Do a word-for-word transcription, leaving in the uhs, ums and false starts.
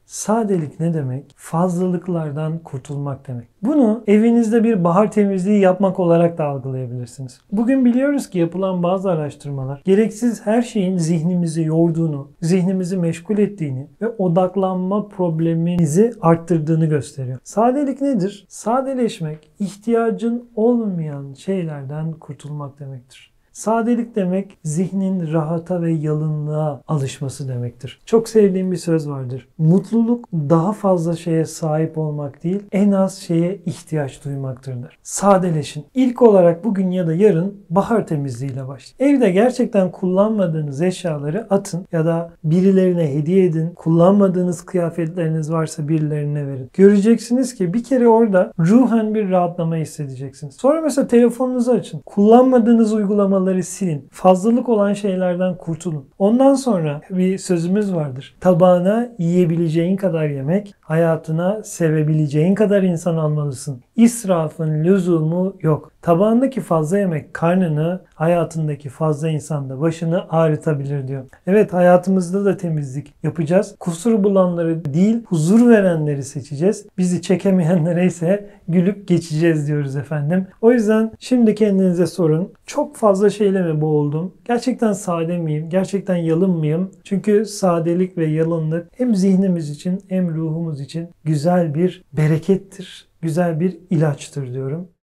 Sadelik ne demek? Fazlalıklardan kurtulmak demek. Bunu evinizde bir bahar temizliği yapmak olarak da algılayabilirsiniz. Bugün biliyoruz ki yapılan bazı araştırmalar gereksiz her şeyin zihnimizi yorduğunu, zihnimizi meşgul ettiğini ve odaklanma problemimizi arttırdığını gösteriyor. Sadelik nedir? Sadeleşmek, ihtiyacın olmayan şeylerden kurtulmak demektir. Sadelik demek zihnin rahata ve yalınlığa alışması demektir. Çok sevdiğim bir söz vardır. Mutluluk daha fazla şeye sahip olmak değil, en az şeye ihtiyaç duymaktır der. Sadeleşin. İlk olarak bugün ya da yarın bahar temizliğiyle başlayın. Evde gerçekten kullanmadığınız eşyaları atın ya da birilerine hediye edin. Kullanmadığınız kıyafetleriniz varsa birilerine verin. Göreceksiniz ki bir kere orada ruhen bir rahatlama hissedeceksiniz. Sonra mesela telefonunuzu açın. Kullanmadığınız uygulamaları silin. Fazlalık olan şeylerden kurtulun. Ondan sonra bir sözümüz vardır. Tabağına yiyebileceğin kadar yemek, hayatına sevebileceğin kadar insan almalısın. İsrafın lüzumu yok. Tabağındaki fazla yemek karnını, hayatındaki fazla insanda başını ağrıtabilir diyor. Evet, hayatımızda da temizlik yapacağız. Kusur bulanları değil, huzur verenleri seçeceğiz. Bizi çekemeyenlere ise gülüp geçeceğiz diyoruz efendim. O yüzden şimdi kendinize sorun. Çok fazla şeyle mi boğuldum? Gerçekten sade miyim? Gerçekten yalın mıyım? Çünkü sadelik ve yalınlık hem zihnimiz için hem ruhumuz için güzel bir berekettir. Güzel bir ilaçtır diyorum.